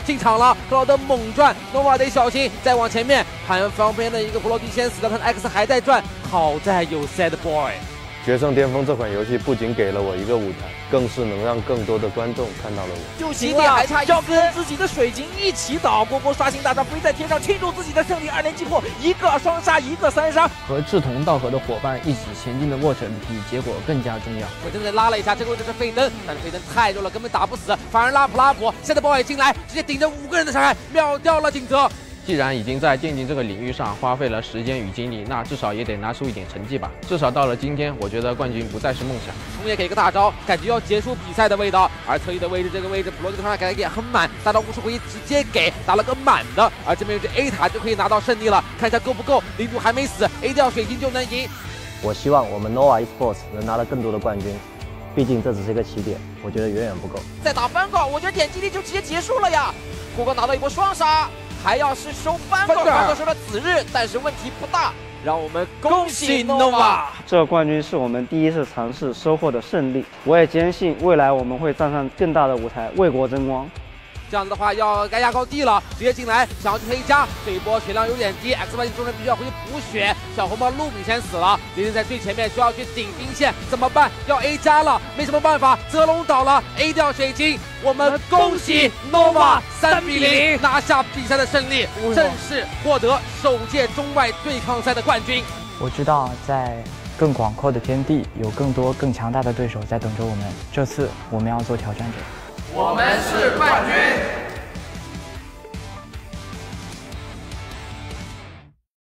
进场了，克劳德猛转，诺瓦得小心，再往前面，韩方边的一个普罗迪先死了，他的 X 还在转，好在有 Sad Boy。 决胜巅峰这款游戏不仅给了我一个舞台，更是能让更多的观众看到了我。 就行了，还差要跟自己的水晶一起倒，波波刷新大战飞在天上庆祝自己的胜利，2连击破，一个双杀，一个3杀。 和志同道合的伙伴一起前进的过程比结果更加重要。 我真的拉了一下，这个位置是费登，但是费登太弱了，根本打不死，反而拉普现在Boy进来，直接顶着5个人的伤害，秒掉了景泽。 既然已经在电竞这个领域上花费了时间与精力，那至少也得拿出一点成绩吧。至少到了今天，我觉得冠军不再是梦想。 冲也给个大招，感觉要结束比赛的味道。而侧翼的位置，这个位置普罗这个伤害感觉也很满，大招50回直接给打了个满的。而这边有只 A 塔就可以拿到胜利了，看一下够不够。领主还没死 ，A 掉水晶就能赢。 我希望我们 Nova Esports 能拿到更多的冠军，毕竟这只是一个起点，我觉得远远不够。 再打翻狗，我觉得点击率就直接结束了呀。胡哥拿到一波双杀。还要是收翻狗收了子日，但是问题不大。让我们恭喜 Nova！ 这个冠军是我们第一次尝试收获的胜利，我也坚信未来我们会站上更大的舞台，为国争光。 这样子的话，该压高地了，直接进来，想要去黑加，这一波血量有点低 ，X 8中人必须要回去补血。小红帽路比先死了，林林在最前面需要去顶兵线，怎么办？要 A 加了，没什么办法，泽龙倒了 ，A 掉水晶，我们恭喜 Nova 3比0拿下比赛的胜利，正式获得首届中外对抗赛的冠军。 我知道在更广阔的天地，有更多更强大的对手在等着我们，这次我们要做挑战者。 我们是冠军。